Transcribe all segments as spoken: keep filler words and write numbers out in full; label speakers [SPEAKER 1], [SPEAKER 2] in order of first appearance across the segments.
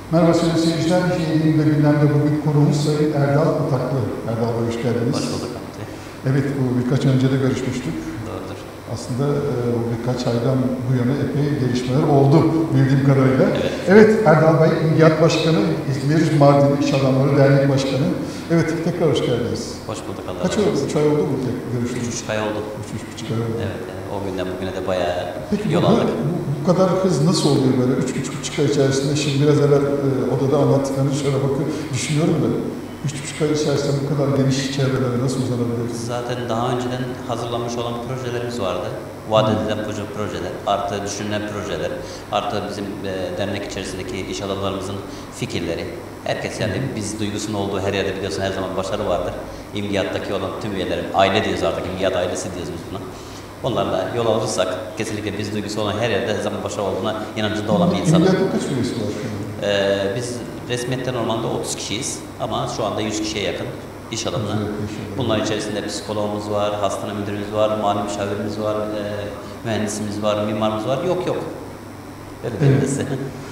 [SPEAKER 1] Merhaba sayın seyirciler. Yayınında gündemde bugün konuğumuz Sayın Erdal Ataklı. Erdal Bey hoş geldiniz.
[SPEAKER 2] Hoş bulduk.
[SPEAKER 1] Evet, bu birkaç önce de görüşmüştük.
[SPEAKER 2] Doğrudur.
[SPEAKER 1] Aslında bu birkaç aydan bu yana epey gelişmeler oldu bildiğim kadarıyla.
[SPEAKER 2] Evet.
[SPEAKER 1] Evet, Erdal Bey, İlgiyat Başkanı, İzmir Mardin İş Adamları Dernek Başkanı. Evet, tekrar hoş geldiniz.
[SPEAKER 2] Hoş bulduk. Allah
[SPEAKER 1] Kaç oldu? Üç ay oldu mu görüştük?
[SPEAKER 2] Üç buçuk ay oldu.
[SPEAKER 1] Üç, üç buçuk ay oldu.
[SPEAKER 2] Evet, yani o günden bugüne de bayağı
[SPEAKER 1] Peki,
[SPEAKER 2] yol
[SPEAKER 1] bu,
[SPEAKER 2] aldık.
[SPEAKER 1] bu, bu kadar hız nasıl oluyor böyle? Üç, üç buçuk ay içerisinde, şimdi biraz evvel e, odada anlattıklarını şöyle bakıyorum, düşünüyorum da. Üç buçuk ay içerisinde bu kadar geniş çevrelere nasıl uzanabiliriz?
[SPEAKER 2] Zaten daha önceden hazırlanmış olan projelerimiz vardı. Vaat edilen proje, projeler, artı düşünülen projeler, artı bizim e, dernek içerisindeki iş adamlarımızın fikirleri. Herkes yani biz duygusunun olduğu her yerde biliyorsun her zaman başarı vardır. İmgiyattaki olan tüm üyelerim, aile diyoruz artık, İmgiyat ailesi diyoruz biz buna. Onlarla yol alırsak kesinlikle biz duygusu olan her yerde her zaman başarı olduğuna inancında olan bir insanım.
[SPEAKER 1] İmgiyatta kaç üyesi var şu an?
[SPEAKER 2] Ee, biz resmiyette normalde otuz kişiyiz ama şu anda yüz kişiye yakın iş adamına. Bunlar içerisinde psikologumuz var, hastane müdürümüz var, mali müşavirimiz var, e, mühendisimiz var, mimarımız var. Yok yok. Öyle değil mi size?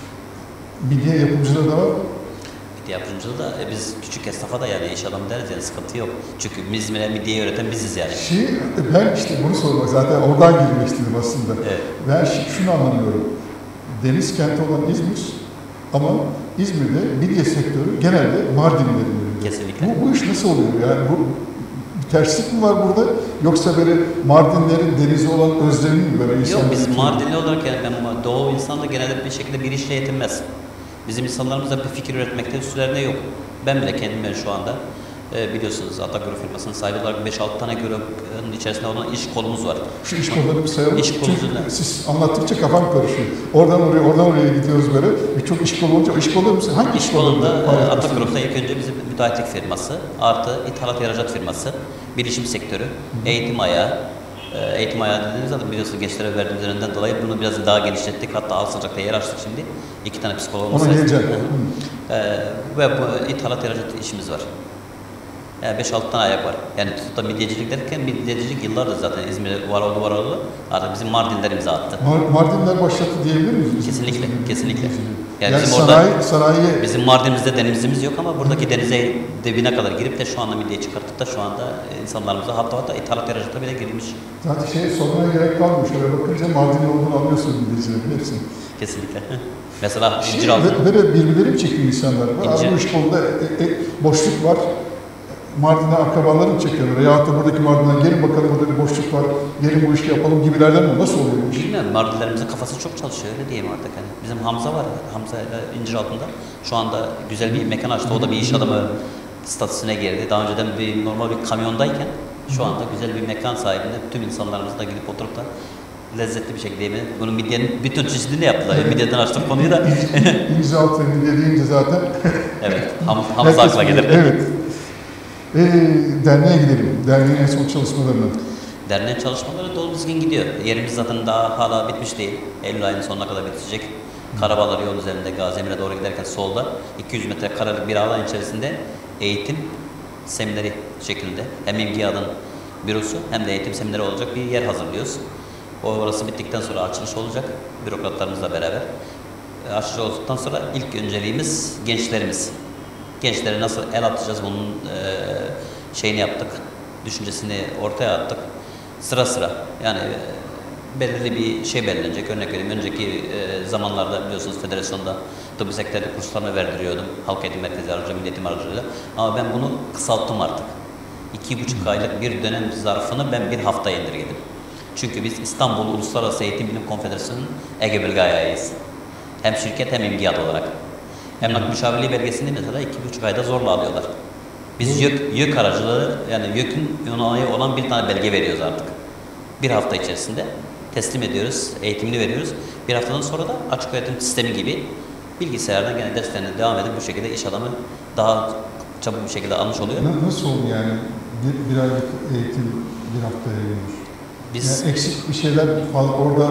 [SPEAKER 1] Midye yapımcılığı da var.
[SPEAKER 2] Midye yapımcılığı da e, biz küçük esnafa da yani iş adamı deriz yani sıkıntı yok. Çünkü İzmir'e midyeyi üreten biziz yani.
[SPEAKER 1] Şey, ben işte bunu sormak zaten oradan girmek istedim aslında.
[SPEAKER 2] Evet.
[SPEAKER 1] Ben şunu anlamıyorum. Deniz kenti olan İzmir ama İzmir'de midye sektörü genelde Mardin'de deniliyor.
[SPEAKER 2] Kesinlikle.
[SPEAKER 1] Bu, bu iş nasıl oluyor? Yani bu bir terslik mi var burada? Yoksa böyle Mardinlerin denize olan özlemi mi böyle insanlar?
[SPEAKER 2] Yok biz Mardinli olarak yani ben Doğu insan da genelde bir şekilde bir işle yetinmez. Bizim insanlarımız da bir fikir üretmekte üstlerinde yok. Ben bile kendime şu anda e, biliyorsunuz Atagro firmasının sahibi olarak beş altı tane grubun içerisinde olan iş kolumuz var.
[SPEAKER 1] Şu iş kolları bir sayalım.
[SPEAKER 2] İş kolu
[SPEAKER 1] Çünkü siz anlattıkça kafam karışıyor. Oradan oraya, oradan oraya gidiyoruz böyle. Birçok iş kolu olunca, o iş kolu musun? Hangi iş,
[SPEAKER 2] İş
[SPEAKER 1] kolunda?
[SPEAKER 2] kolunda Atagrop'ta ilk önce bizim müteahhitlik firması, artı ithalat ihracat firması, bilişim sektörü, eğitim ayağı. E, eğitim ayağı dediğimiz zaman biliyorsunuz gençlere verdiğimiz önünden dolayı bunu biraz daha genişlettik. Hatta Alsancak'ta yer açtık şimdi. İki tane psikologumuz var.
[SPEAKER 1] Ona geleceğim.
[SPEAKER 2] E, ve bu ithalat ihracat işimiz var. Yani beş altı tane ayak var. Yani tutup da midyecilik derken midyecilik yıllardır zaten İzmir'de var oldu var oldu. Artık bizim Mardinler imza attı.
[SPEAKER 1] Mar- Mardinler başlattı diyebilir miyiz?
[SPEAKER 2] Kesinlikle, kesinlikle.
[SPEAKER 1] Yani,
[SPEAKER 2] Yani bizim
[SPEAKER 1] sanayi,
[SPEAKER 2] orada,
[SPEAKER 1] sanayiye...
[SPEAKER 2] bizim Mardin'imizde denizimiz yok ama buradaki denize dibine kadar girip de şu anda midyeyi çıkartıp da şu anda insanlarımıza hatta hatta ithalat ihracata bile girilmiş.
[SPEAKER 1] Zaten şey sormaya gerek kalmıyor. Şöyle bakınca Mardinli olduğunu anlıyorsun midyecilerin hepsini.
[SPEAKER 2] Kesinlikle. Mesela
[SPEAKER 1] Şey,
[SPEAKER 2] incir altı.
[SPEAKER 1] böyle birbirleri mi çekiyor insanlar?
[SPEAKER 2] İncir.
[SPEAKER 1] Abi bu iş kolunda e, e, boşluk var. Mardin'den akrabaları mı çekiyorlar? Yahut da buradaki Mardin'den gelin bakalım burada bir boşluk var, gelin bu işi yapalım gibilerden mi? Nasıl oluyor bu iş?
[SPEAKER 2] Bilmiyorum, Mardinlerimizin kafası çok çalışıyor öyle diyeyim artık. Hani bizim Hamza var, Hamza incir altında. Şu anda güzel bir mekan açtı, o da bir iş adamı statüsüne girdi. Daha önceden bir normal bir kamyondayken şu anda güzel bir mekan sahibinde tüm insanlarımız da gidip oturup da lezzetli bir şekilde yemeği. Bunun midyenin bütün çeşidini yaptılar. Yani midyeden açtık konuyu da.
[SPEAKER 1] İncir altı midye deyince zaten.
[SPEAKER 2] Evet, Ham, Hamza akla gelir.
[SPEAKER 1] Evet. Ee, derneğe gidelim. Derneğin en son çalışmalarına.
[SPEAKER 2] Derneğin çalışmaları dolu dizgin gidiyor. Yerimiz zaten daha hala bitmiş değil. Eylül ayının sonuna kadar bitecek. Karabalar yol üzerinde Gaziemre'ye doğru giderken solda iki yüz metre karelik bir alan içerisinde eğitim semineri şeklinde hem İmgiyat'ın bürosu hem de eğitim semineri olacak bir yer hazırlıyoruz. O orası bittikten sonra açılış olacak bürokratlarımızla beraber. Açılış olduktan sonra ilk önceliğimiz gençlerimiz. Gençlere nasıl el atacağız bunun e, şeyini yaptık, düşüncesini ortaya attık. Sıra sıra yani e, belirli bir şey belirlenecek. Örnek vereyim, önceki e, zamanlarda biliyorsunuz federasyonda tıbbi sekreter kurslarını verdiriyordum. Halk eğitim merkezi aracılığıyla, milli eğitim aracılığıyla. Ama ben bunu kısalttım artık. İki buçuk aylık bir dönem zarfını ben bir haftaya indirgedim. Çünkü biz İstanbul Uluslararası Eğitim Bilim Konfederasyonu'nun Ege Bölge ayağıyız. Hem şirket hem İmgiyat olarak. Emlak müşavirliği belgesini mesela iki buçuk ayda zorla alıyorlar. Biz yük, yük aracılığı yani yükün onayı olan bir tane belge veriyoruz artık. Bir hafta içerisinde teslim ediyoruz, eğitimini veriyoruz. Bir haftadan sonra da açık öğretim sistemi gibi bilgisayardan gene derslerine devam edip bu şekilde iş adamı daha çabuk bir şekilde almış oluyor.
[SPEAKER 1] Nasıl oldu yani? Bir, bir aylık eğitim bir haftaya yayılır.
[SPEAKER 2] Biz
[SPEAKER 1] Yani eksik bir şeyler fazla orada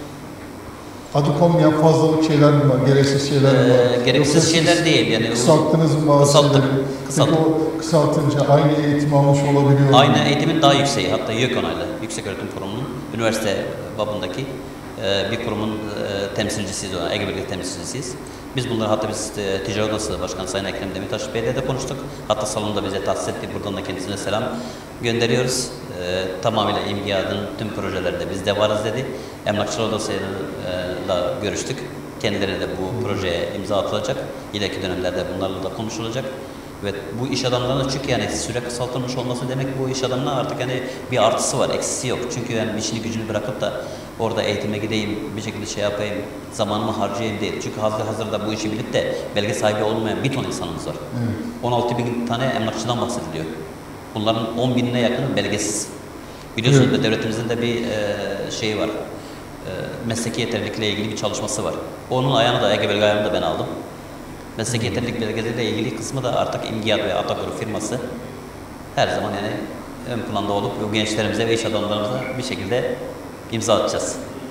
[SPEAKER 1] adı konmayan fazlalık şeyler mi var? Gereksiz şeyler mi var?
[SPEAKER 2] e, gereksiz şeyler değil yani.
[SPEAKER 1] Kısalttınız mı bazı
[SPEAKER 2] Kısalttık.
[SPEAKER 1] şeyleri?
[SPEAKER 2] Kısalttık.
[SPEAKER 1] Peki o kısaltınca aynı eğitim almış olabiliyor mu?
[SPEAKER 2] Aynı eğitimin daha yükseği, hatta YÖK onaylı, Yükseköğretim Kurumu'nun üniversite babındaki e, bir kurumun e, temsilcisiyiz, ona, Ege Bölge temsilcisiyiz. Biz bunları hatta biz e, Ticaret Odası Başkanı Sayın Ekrem Demirtaş Bey'le de konuştuk. Hatta salonda bize tahsis etti. Buradan da kendisine selam gönderiyoruz. E, tamamıyla İMGİAD'ın tüm projelerinde biz de varız dedi. Emlakçılar Odası'yla görüştük. Kendilerine de bu projeye imza atılacak. İleriki dönemlerde bunlarla da konuşulacak. Ve bu iş adamlarına çünkü yani süre kısaltılmış olması demek bu iş adamına artık yani bir artısı var, eksisi yok. Çünkü yani işini gücünü bırakıp da orada eğitime gideyim, bir şekilde şey yapayım, zamanımı harcayayım değil. Çünkü hazır hazırda bu işi bilip de belge sahibi olmayan bir ton insanımız var.
[SPEAKER 1] Evet.
[SPEAKER 2] on altı bin tane emlakçıdan bahsediliyor. Bunların on binine yakını belgesiz. Biliyorsunuz
[SPEAKER 1] Evet.
[SPEAKER 2] da devletimizin de bir e, şeyi var. E, mesleki yeterlilikle ilgili bir çalışması var. Onun ayağını da, Ege Belge ayağını da ben aldım. Mesleki yeterlilik belgeleriyle ilgili kısmı da artık İMGİAD ve Ataguru firması her zaman yani ön planda olup bu gençlerimize ve iş adamlarımıza bir şekilde imza atacağız.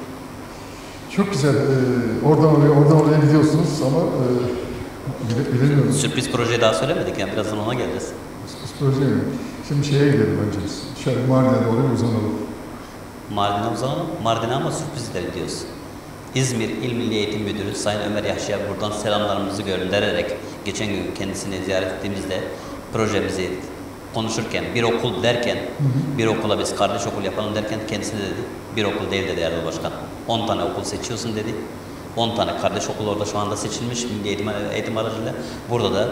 [SPEAKER 1] Çok güzel. Ee, oradan oraya, oradan oraya gidiyorsunuz ama e, bile- bilemiyorum.
[SPEAKER 2] Sürpriz projeyi daha söylemedik yani birazdan ona geleceğiz.
[SPEAKER 1] Biz proje mi? Şimdi şeye gidelim önce biz. Şöyle Mardin'e doğru uzanalım.
[SPEAKER 2] Mardin'e uzanalım. Mardin'e ama sürprizler diyoruz. İzmir İl Milli Eğitim Müdürü Sayın Ömer Yahşi'ye buradan selamlarımızı göndererek geçen gün kendisini ziyaret ettiğimizde projemizi konuşurken, bir okul derken, bir okula biz kardeş okul yapalım derken kendisine dedi, bir okul değil dedi Erdal Başkan. on tane okul seçiyorsun dedi. on tane kardeş okul orada şu anda seçilmiş Milli Eğitim, eğitim aracıyla. Burada da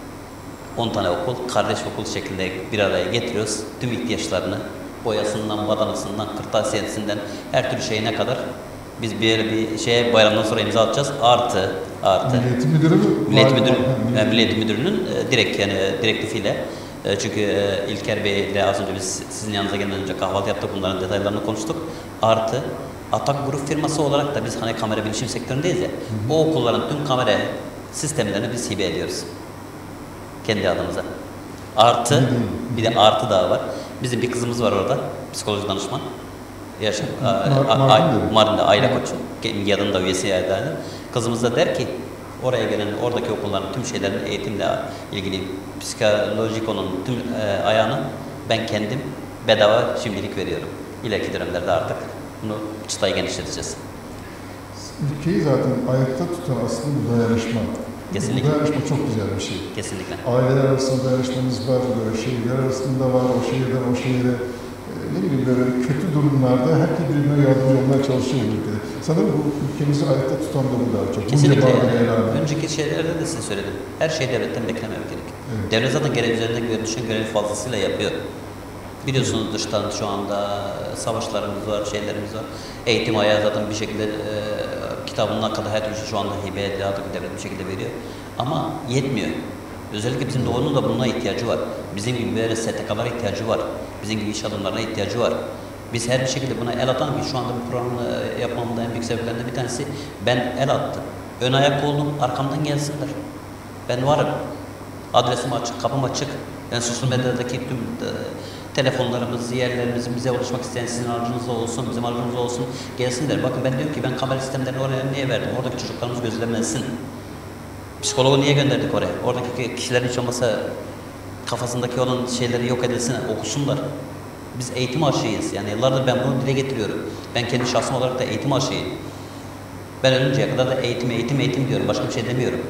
[SPEAKER 2] on tane okul, kardeş okul şeklinde bir araya getiriyoruz. Tüm ihtiyaçlarını, boyasından, badanasından, kırtasiyesinden, her türlü şeyine kadar biz bir bir şeye bayramdan sonra imza atacağız. Artı, artı.
[SPEAKER 1] Milli Eğitim Müdürü mü?
[SPEAKER 2] Milli Eğitim Müdürü,
[SPEAKER 1] Ha, Milli
[SPEAKER 2] yani Milli Eğitim Müdürü'nün e, direkt yani e, direktifiyle e, çünkü e, İlker Bey ile az önce biz sizin yanınıza gelmeden önce kahvaltı yaptık. Bunların detaylarını konuştuk. Artı Atak Grup firması olarak da biz hani kamera bilişim sektöründeyiz ya. Hı hı. O okulların tüm kamera sistemlerini biz hibe ediyoruz. Kendi adımıza. Artı
[SPEAKER 1] Hı hı.
[SPEAKER 2] bir de artı daha var. Bizim bir kızımız var orada. Psikoloji danışman. Yaşam,
[SPEAKER 1] Mardin'de.
[SPEAKER 2] Mardin'de Ayla Koç, İMGİAD'ın da üyesi yani. Kızımız da der ki oraya gelen oradaki okulların tüm şeylerin eğitimle ilgili psikolojik onun tüm e, ayağını ben kendim bedava şimdilik veriyorum. İleriki dönemlerde artık bunu çıtayı genişleteceğiz.
[SPEAKER 1] Ülkeyi zaten ayakta tutan aslında bu dayanışma.
[SPEAKER 2] Kesinlikle.
[SPEAKER 1] Bu dayanışma çok güzel bir şey.
[SPEAKER 2] Kesinlikle.
[SPEAKER 1] Aileler arasında dayanışmamız var, böyle şehirler arasında var, o şehirden o şehire. E, ne bileyim böyle kötü durumlarda herkes birbirine yardımcı olmaya çalışıyor bu ülkede. Sanırım bu ülkemizi ayakta tutan da bu daha çok.
[SPEAKER 2] Kesinlikle.
[SPEAKER 1] Bunca bağlamaya rağmen.
[SPEAKER 2] Önceki şeylerde de size söyledim. Her şey devletten beklememek gerek.
[SPEAKER 1] Evet.
[SPEAKER 2] Devlet zaten görev üzerinde düşen görevi fazlasıyla yapıyor. Biliyorsunuz dıştan şu anda savaşlarımız var, şeylerimiz var. Eğitim ayağı zaten bir şekilde e, kitabına kadar her türlü şey şu anda hibe ediliyor, artık devlet bir şekilde veriyor. Ama yetmiyor. Özellikle bizim doğunun da buna ihtiyacı var. Bizim gibi böyle S T K'lara ihtiyacı var. Bizim gibi iş adamlarına ihtiyacı var. Biz her bir şekilde buna el atan ki şu anda bu programı yapmamın da en büyük sebeplerinden bir tanesi ben el attım. Ön ayak oldum, arkamdan gelsinler. Ben varım. Adresim açık, kapım açık. Yani sosyal medyadaki tüm e, telefonlarımız, yerlerimiz, bize ulaşmak isteyen sizin aracınızda olsun, bizim aracımızda olsun gelsinler. Bakın ben diyorum ki ben kamera sistemlerini oraya niye verdim? Oradaki çocuklarımız gözlemlensin. Psikologu niye gönderdik oraya? Oradaki kişilerin hiç olmasa kafasındaki olan şeyleri yok edilsin, okusunlar. Biz eğitim aşığıyız. Yani yıllardır ben bunu dile getiriyorum. Ben kendi şahsım olarak da eğitim aşığıyım. Ben ölünceye kadar da eğitim, eğitim, eğitim diyorum. Başka bir şey demiyorum.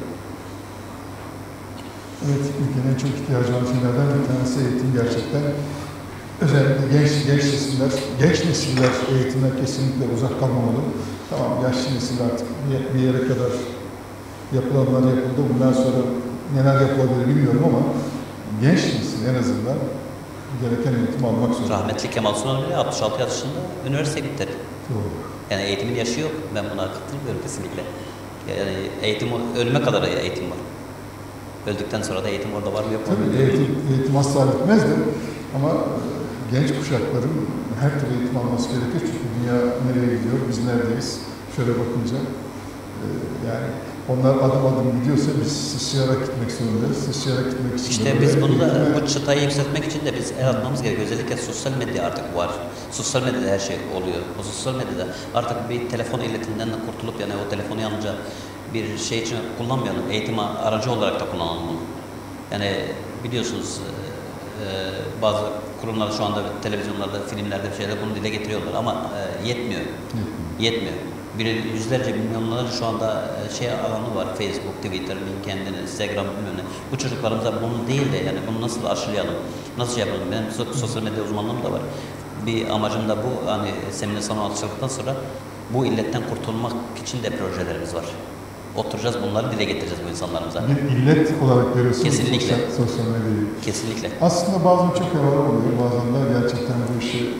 [SPEAKER 1] Evet, ülkenin en çok ihtiyacı olan şeylerden bir tanesi eğitim gerçekten. Özellikle genç, genç nesiller, genç nesiller eğitimden kesinlikle uzak kalmamalı. Tamam, yaşlı nesil artık bir- bir yere kadar yapılanlar yapıldı. Bundan sonra neler yapılabilir bilmiyorum ama genç nesil en azından gereken eğitim almak zorunda.
[SPEAKER 2] Rahmetli Kemal Sunal bile altmış altı yaşında üniversite bitirdi.
[SPEAKER 1] Doğru.
[SPEAKER 2] Yani eğitimin yaşı yok. Ben buna katılmıyorum kesinlikle. Yani eğitim, ölüme kadar eğitim var. Öldükten sonra da eğitim orada var mı yok mu?
[SPEAKER 1] Tabii eğitim, eğitim asla bitmez de ama genç kuşakların her türlü eğitim alması gerekir. Çünkü dünya nereye gidiyor, biz neredeyiz? Şöyle bakınca e, yani onlar adım adım gidiyorsa biz sıçrayarak gitmek zorundayız. Sıçrayarak gitmek için
[SPEAKER 2] İşte
[SPEAKER 1] de
[SPEAKER 2] biz
[SPEAKER 1] böyle
[SPEAKER 2] bunu da
[SPEAKER 1] eğitime-
[SPEAKER 2] bu çıtayı yükseltmek için de biz el atmamız gerekiyor. Özellikle sosyal medya artık var. Sosyal medyada her şey oluyor. O sosyal medyada artık bir telefon iletinden de kurtulup yani o telefonu yalnızca bir şey için kullanmayalım. Eğitim aracı olarak da kullanalım bunu. Yani biliyorsunuz e, bazı kurumlar şu anda televizyonlarda, filmlerde bir şeyler bunu dile getiriyorlar ama e, yetmiyor.
[SPEAKER 1] Yetmiyor.
[SPEAKER 2] Yetmiyor. Bir yüzlerce, milyonlarca şu anda e, şey alanı var. Facebook, Twitter, LinkedIn, Instagram, bilmem ne. Bu çocuklarımıza bunu değil de yani bunu nasıl aşılayalım, nasıl şey yapalım. Benim so- sosyal medya uzmanlığım da var. Bir amacım da bu. Hani seminer salonu açıldıktan sonra bu illetten kurtulmak için de projelerimiz var. Oturacağız, bunları dile getireceğiz bu insanlarımıza.
[SPEAKER 1] Bir illet olarak görüyorsunuz
[SPEAKER 2] Kesinlikle.
[SPEAKER 1] sosyal, sosyal medyayı.
[SPEAKER 2] Kesinlikle.
[SPEAKER 1] Aslında bazen çok havalı oluyor, bazen de gerçekten bu işi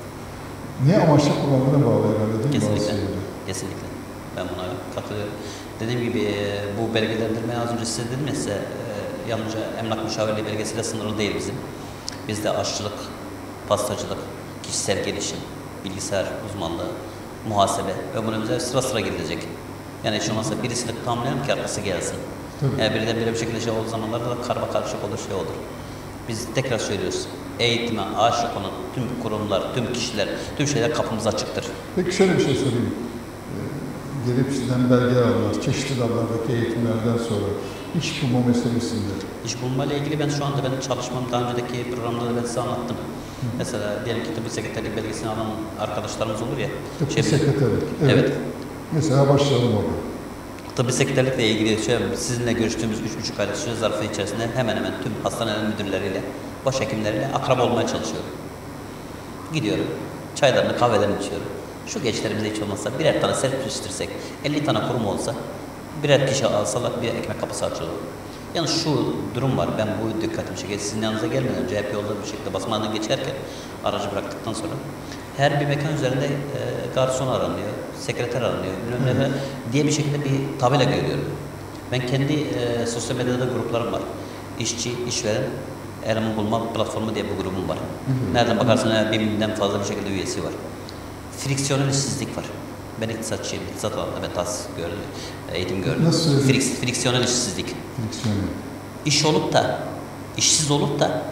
[SPEAKER 1] ne amaçla kullandığına bağlı herhalde değil mi?
[SPEAKER 2] Kesinlikle.
[SPEAKER 1] Bazı şeyleri?
[SPEAKER 2] Kesinlikle. Ben buna katılıyorum. Dediğim gibi e, bu belgelendirme az önce size dedim ya size e, yalnızca emlak müşavirliği belgesiyle sınırlı değil bizim. Bizde aşçılık, pastacılık, kişisel gelişim, bilgisayar uzmanlığı, muhasebe ve bunun üzerine sıra sıra gidilecek. Yani hiç olmazsa birisini tamamlayalım ki arkası gelsin.
[SPEAKER 1] Tabii.
[SPEAKER 2] Yani birden bire bir şekilde şey olduğu zamanlarda da karma karışık olur, şey olur. Biz tekrar söylüyoruz. Eğitime aşık olan tüm kurumlar, tüm kişiler, tüm şeyler kapımız açıktır.
[SPEAKER 1] Peki şöyle bir şey sorayım. Ee, gelip sizden belge almak, çeşitli dallardaki eğitimlerden sonra iş bulma meselesinde.
[SPEAKER 2] İş bulmayla ilgili ben şu anda benim çalışmam daha önceki programda da ben size anlattım. Hı. Mesela diyelim ki tıbbi sekreterlik belgesini alan arkadaşlarımız olur ya.
[SPEAKER 1] Tıbbi
[SPEAKER 2] şey,
[SPEAKER 1] sekreterlik. Evet.
[SPEAKER 2] evet.
[SPEAKER 1] Mesela başlayalım orada.
[SPEAKER 2] Tıbbi sekreterlikle ilgili şöyle, sizinle görüştüğümüz üç buçuk aylık süre zarfı içerisinde hemen hemen tüm hastanelerin müdürleriyle, başhekimleriyle akraba olmaya çalışıyorum. Gidiyorum, çaylarını, kahvelerini içiyorum. Şu gençlerimize hiç olmazsa birer tane serpiştirsek, elli tane kurum olsa, birer kişi alsalar bir ekmek kapısı açılır. Yani şu durum var, ben bu dikkatimi çekiyor. Sizin yanınıza gelmeden önce hep yolda bir şekilde basmadan geçerken, aracı bıraktıktan sonra her bir mekan üzerinde e, garson aranıyor, sekreter aranıyor, bilmem ne diye bir şekilde bir tabela görüyorum. Ben kendi e, sosyal medyada gruplarım var. İşçi, işveren, eleman bulma platformu diye bir grubum var. Hı hı. Nereden bakarsan bir binden fazla bir şekilde üyesi var. Friksiyonel işsizlik var. Ben iktisatçıyım, iktisat alanında ben tahsis gördüm, eğitim gördüm.
[SPEAKER 1] Nasıl?
[SPEAKER 2] Friks, friksiyonel işsizlik.
[SPEAKER 1] Friksiyonel.
[SPEAKER 2] İş olup da, işsiz olup da,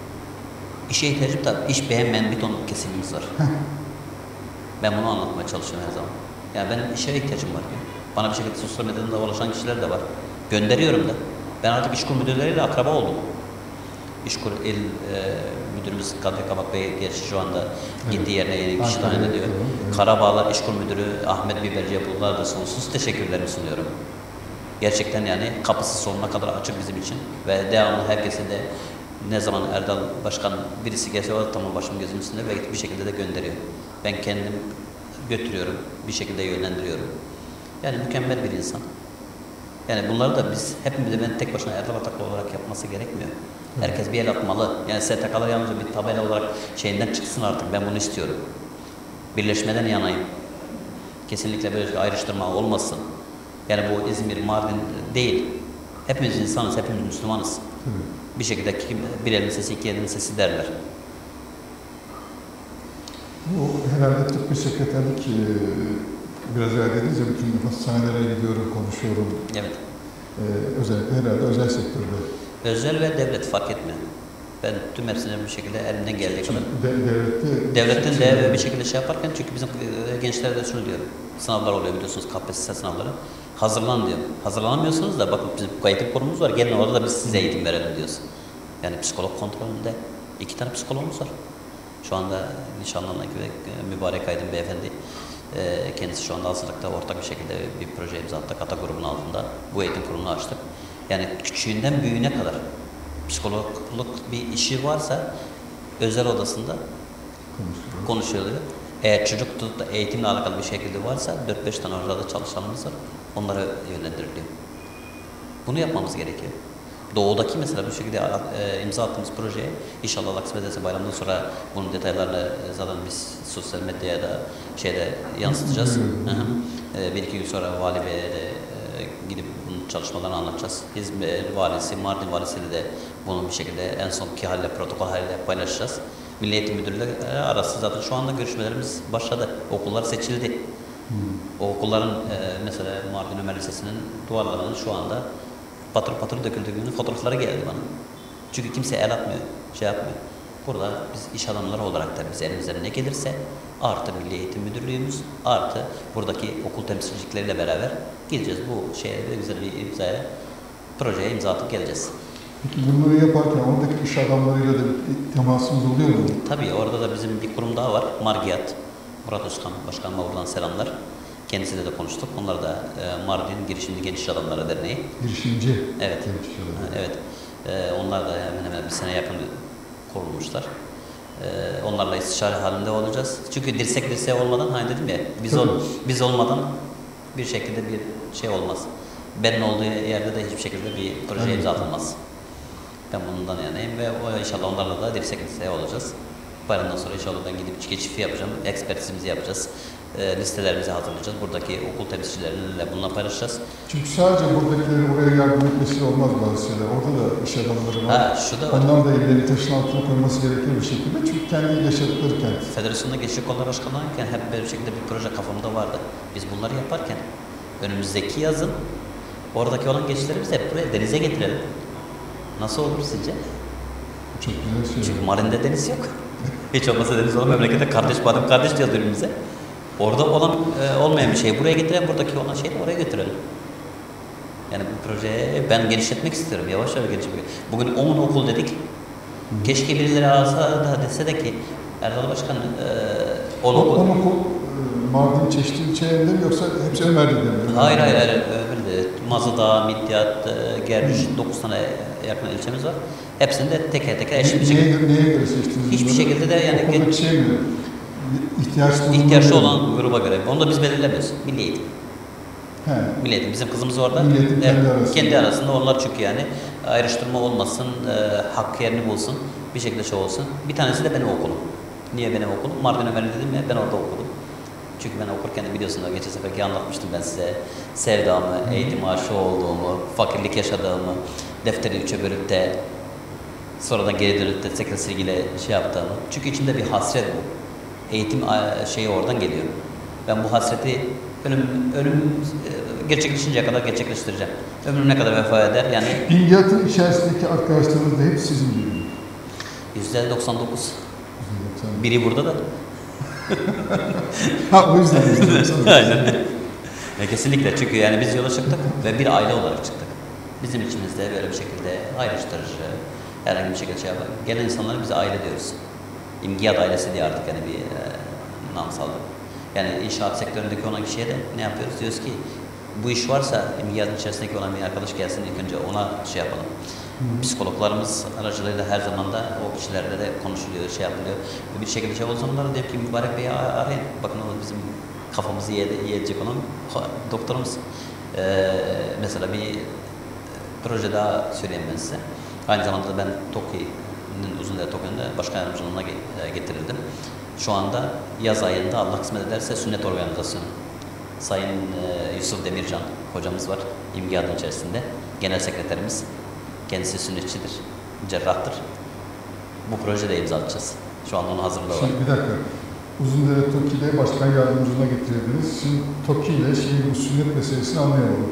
[SPEAKER 2] işe ihtiyacım da iş beğenmeyen bir ton kesimimiz var. Ben bunu anlatmaya çalışıyorum her zaman. Yani benim işe ihtiyacım var diyor. Bana bir şekilde sosyal medyadan da ulaşan kişiler de var. Gönderiyorum da. Ben artık işkur müdürleriyle akraba oldum. İşkur il e, müdürümüz Kadri Kabak Bey gerçi şu anda evet. Gittiği yerine yeni kişi tayin ediyor. Evet. Karabağlar İşkur Müdürü Ahmet Biberci'ye bunlar da sonsuz teşekkürlerimi sunuyorum. Gerçekten yani kapısı sonuna kadar açık bizim için ve devamlı herkese de ne zaman Erdal Başkan birisi gelse o tamam başım gözüm üstünde ve bir şekilde de gönderiyor. Ben kendim götürüyorum, bir şekilde yönlendiriyorum. Yani mükemmel bir insan. Yani bunları da biz hepimiz de ben tek başına Erdal Ataklı olarak yapması gerekmiyor. Herkes bir el atmalı. Yani S T K'lar yalnızca bir tabela olarak şeyinden çıksın artık. Ben bunu istiyorum. Birleşmeden yanayım. Kesinlikle böyle bir ayrıştırma olmasın. Yani bu İzmir, Mardin değil. Hepimiz insanız, hepimiz Müslümanız. Hı. Bir şekilde bir elin sesi, iki elin sesi derler.
[SPEAKER 1] Bu herhalde tıbbi sekreterlik biraz evvel dediniz ya, bütün hastanelere gidiyorum, konuşuyorum.
[SPEAKER 2] Evet.
[SPEAKER 1] Ee, özellikle herhalde özel sektörde.
[SPEAKER 2] Özel ve devlet fark etmiyor. Ben tüm hepsine bir şekilde elimden geldiği kadar.
[SPEAKER 1] De, devlette,
[SPEAKER 2] Devletten şey, de bir şekilde şey yaparken çünkü bizim gençlere de şunu diyorum. Sınavlar oluyor biliyorsunuz, K P S S sınavları. Hazırlan diyor. Hazırlanamıyorsunuz da bakın bizim eğitim kurumumuz var. Gelin orada da biz size eğitim verelim diyoruz. Yani psikolog kontrolünde iki tane psikologumuz var. Şu anda nişanlanan Mübarek Aydın Beyefendi kendisi şu anda hazırlıkta ortak bir şekilde bir proje imza attık. Ata grubunun altında bu eğitim kurumunu açtık. Yani küçüğünden büyüğüne kadar psikologluk bir işi varsa özel odasında konuşuluyor. Eğer çocuk tutup da eğitimle alakalı bir şekilde varsa dört beş tane orada çalışanımız var. Onlara yönlendiriliyor. Bunu yapmamız gerekiyor. Doğudaki mesela bir şekilde e, imza attığımız projeye inşallah Allah kısmet ederse bayramdan sonra bunun detaylarını zaten biz sosyal medyaya da şeyde yansıtacağız. Hı hı. E, bir iki gün sonra Vali Bey'e de e, gidip bunun çalışmalarını anlatacağız. İzmir Valisi, Mardin Valisi'yle de bunu bir şekilde en sonki haliyle, protokol haliyle paylaşacağız. Milli Eğitim Müdürlüğü arası zaten şu anda görüşmelerimiz başladı. Okullar seçildi. Hmm. O okulların e, mesela Mardin Ömer Lisesi'nin duvarlarının şu anda patır patır döküldüğünün fotoğrafları geldi bana. Çünkü kimse el atmıyor, şey yapmıyor. Burada biz iş adamları olarak da biz elimizden ne gelirse artı Milli Eğitim Müdürlüğümüz artı buradaki okul temsilcilikleriyle beraber gideceğiz. Bu şeye de güzel bir imzaya, projeye imza atıp geleceğiz.
[SPEAKER 1] Peki bunları yaparken oradaki iş adamlarıyla da bir temasımız oluyor mu?
[SPEAKER 2] Tabii orada da bizim bir kurum daha var. Margiyat. Murat Özkan Başkanıma buradan selamlar. Kendisiyle de konuştuk. Onlar da e, Mardin Girişimci Genç İş Adamları Derneği.
[SPEAKER 1] Girişimci.
[SPEAKER 2] Evet.
[SPEAKER 1] Genç iş adamları.
[SPEAKER 2] Evet. E, onlar da hemen hemen bir sene yakın kurulmuşlar. E, onlarla istişare halinde olacağız. Çünkü dirsek dirseğe olmadan, hani dedim ya, biz ol, biz olmadan bir şekilde bir şey olmaz. Benim olduğu yerde de hiçbir şekilde bir proje imza atılmaz. Ben bundan yanayım ve o inşallah onlarla da dirsek dirseğe olacağız. Bayramdan sonra inşallah ben gidip geçifi yapacağım, ekspertizimizi yapacağız, e, listelerimizi hazırlayacağız. Buradaki okul temsilcileriyle bununla paylaşacağız.
[SPEAKER 1] Çünkü sadece buradakilerin oraya yardım etmesi olmaz bazı şeyler. Orada da iş adamları var.
[SPEAKER 2] Ha, şu da var.
[SPEAKER 1] Ondan da ellerini taşın altına koyması gerekir bir şekilde. Çünkü kendi yaşadıkları kent.
[SPEAKER 2] Federasyonda Gençlik Kolları Başkanlığı'yken hep böyle bir şekilde bir proje kafamda vardı. Biz bunları yaparken önümüzdeki yazın oradaki olan gençlerimizi hep buraya denize getirelim. Nasıl olur sizce?
[SPEAKER 1] Çok güzel şey.
[SPEAKER 2] Çünkü Marin'de deniz yok. Hiç olmasa deniz olan memlekette kardeş badem kardeş diyoruz birbirimize. Orada olan e, olmayan bir şey buraya getirelim, buradaki olan şeyi de oraya götürelim. Yani bu projeyi ben genişletmek istiyorum, yavaş yavaş genişletmek. Bugün on okul dedik. Keşke birileri alsa da dese de ki Erdal Başkan on
[SPEAKER 1] O,
[SPEAKER 2] okul.
[SPEAKER 1] on okul e, Mardin çeşitli ilçelerinde mi yoksa hepsi Ömer'de mi?
[SPEAKER 2] Hayır hayır hayır. Öyle Mazıdağ, Midyat, Germiş, dokuz tane yakın ilçemiz var. Hepsini de teker teker eşit bir
[SPEAKER 1] Neye,
[SPEAKER 2] şekilde.
[SPEAKER 1] neye göre seçtiniz?
[SPEAKER 2] Hiçbir
[SPEAKER 1] bunları?
[SPEAKER 2] şekilde de yani
[SPEAKER 1] Okuldaki şey mi? İhtiyaçlı
[SPEAKER 2] İhtiyaçlı olan gruba göre. Onu da biz belirlemiyoruz. Milli Eğitim.
[SPEAKER 1] He.
[SPEAKER 2] Milli Eğitim. Bizim kızımız orada.
[SPEAKER 1] Milli Eğitim kendi
[SPEAKER 2] Evet,
[SPEAKER 1] arasında.
[SPEAKER 2] kendi arasında onlar çünkü yani ayrıştırma olmasın, e, hak yerini bulsun, bir şekilde şey olsun. Bir tanesi de benim okulum. Niye benim okulum? Mardin Ömer'i dedim ya, ben orada okudum. Çünkü ben okurken de biliyorsunuz geçen seferki anlatmıştım ben size sevdamı, eğitim aşığı olduğumu, fakirlik yaşadığımı, defteri üçe bölüp de sonradan geri dönüp de tekrar silgiyle şey yaptığımı. Çünkü içimde bir hasret bu. Eğitim e, şeyi oradan geliyor. Ben bu hasreti önüm, önüm e, gerçekleşinceye kadar gerçekleştireceğim. Ömrüm ne kadar vefa eder yani.
[SPEAKER 1] İngilizce'nin içerisindeki arkadaşlarınız da hep sizin gibi.
[SPEAKER 2] yüzde doksan dokuz. Biri burada da.
[SPEAKER 1] Ha o yüzden.
[SPEAKER 2] Aynen. Ya, kesinlikle çünkü yani biz yola çıktık ve bir aile olarak çıktık. Bizim içimizde böyle bir şekilde ayrıştırıcı, herhangi bir şekilde şey yapar. Gelen insanlara biz aile diyoruz. İmgiyat ailesi diye artık yani bir e, nam saldık. Yani inşaat sektöründeki olan kişiye de ne yapıyoruz? Diyoruz ki bu iş varsa İmgiyat'ın içerisindeki olan bir arkadaş gelsin ilk önce ona şey yapalım. Hmm. Psikologlarımız aracılığıyla her zaman da o kişilerle de konuşuluyor, şey yapılıyor. Bir şekilde şey olsa onlara diyor ki Mübarek Bey'i arayın. Bakın o bizim kafamızı yiyecek olan doktorumuz. Ee, mesela bir proje daha söyleyeyim ben size. Aynı zamanda da ben TOKİ'nin Uzundere TOKİ'nin başkan yardımcılığına getirildim. Şu anda yaz ayında Allah kısmet ederse sünnet organizasyonu. Sayın e, Yusuf Demircan hocamız var İmgiyat'ın içerisinde. Genel sekreterimiz. Kendisi sünnetçidir, cerrahtır. Bu projede imza atacağız. Şu anda onun hazırlığı var.
[SPEAKER 1] Şimdi bir dakika. Uzundere TOKİ'de başkan yardımcılığına getirdiniz. Şimdi TOKİ ile şimdi bu sünnet meselesini anlayalım.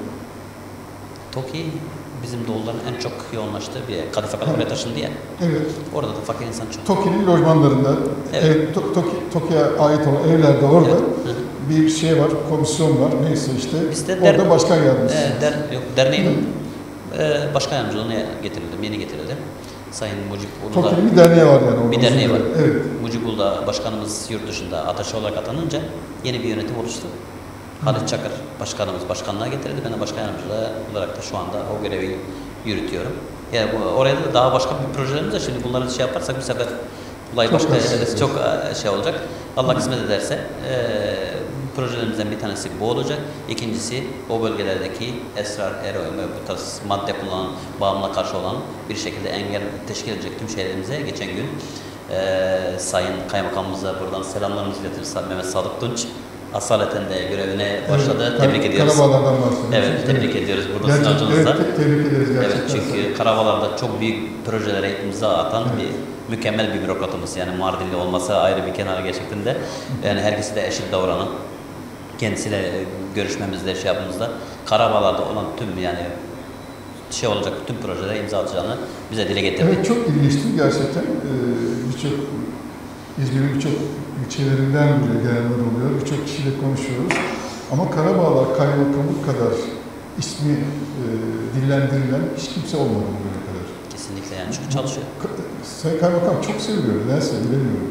[SPEAKER 2] TOKİ bizim doğuların en çok yoğunlaştığı bir yer. Kadife kadar buraya taşındı ya.
[SPEAKER 1] Evet.
[SPEAKER 2] Orada da fakir insan çok.
[SPEAKER 1] TOKİ'nin lojmanlarında,
[SPEAKER 2] Evet.
[SPEAKER 1] ev, to, TOKİ, TOKİ'ye ait olan evlerde orada
[SPEAKER 2] Evet.
[SPEAKER 1] bir şey var, komisyon var, neyse işte.
[SPEAKER 2] Bizde
[SPEAKER 1] orada
[SPEAKER 2] der,
[SPEAKER 1] başkan yardımcısı.
[SPEAKER 2] E, der, yok, derneğin e, başkan yardımcılığına getirildim, yeni getirildim. Sayın Mucib Uludağ.
[SPEAKER 1] TOKİ'nin bir derneği var yani.
[SPEAKER 2] Bir derneği var.
[SPEAKER 1] Evet.
[SPEAKER 2] Mucib Uludağ başkanımız yurt dışında ataşe olarak atanınca yeni bir yönetim oluştu. Halit Çakır başkanımız başkanlığa getirildi. Ben de başkan yardımcılığı olarak da şu anda o görevi yürütüyorum. Yani bu, oraya da daha başka bir projelerimiz var. Şimdi bunları şey yaparsak bir sefer olay
[SPEAKER 1] Çok
[SPEAKER 2] başka
[SPEAKER 1] hassas.
[SPEAKER 2] çok şey olacak. Allah kısmet ederse e, projelerimizden bir tanesi bu olacak. İkincisi o bölgelerdeki esrar, eroin ve bu tarz madde kullanan, bağımlılığa karşı olan bir şekilde engel teşkil edecek tüm şeylerimize geçen gün e, Sayın Kaymakamımıza buradan selamlarımızı iletiririz. Mehmet Sadık Tunç asaleten de görevine başladı.
[SPEAKER 1] Evet,
[SPEAKER 2] tebrik ediyoruz.
[SPEAKER 1] Karabağlar'dan bahsediyoruz.
[SPEAKER 2] Evet, tebrik ediyoruz burada
[SPEAKER 1] Gerçekten,
[SPEAKER 2] sınavcınızda.
[SPEAKER 1] evet, tebrik ederiz gerçekten.
[SPEAKER 2] Evet, çünkü Karabağlar'da çok büyük projelere imza atan evet. bir mükemmel bir bürokratımız. Yani Mardinli olması ayrı bir kenara gerçekten de. Yani herkesi de eşit davranan, kendisiyle görüşmemizde, şey yapmamızda Karabağlar'da olan tüm yani şey olacak tüm projelere imza atacağını bize dile getirdi.
[SPEAKER 1] Evet, çok ilginçti gerçekten. Ee, birçok İzmir'in birçok ilçelerinden bile gelenler oluyor. Birçok kişiyle konuşuyoruz. Ama Karabağlar Kaymakamı kadar ismi e, dillendirilen hiç kimse olmadı bugüne kadar.
[SPEAKER 2] Kesinlikle yani çünkü çalışıyor.
[SPEAKER 1] Sayın Kaymakam çok seviyor. Nedense bilemiyorum.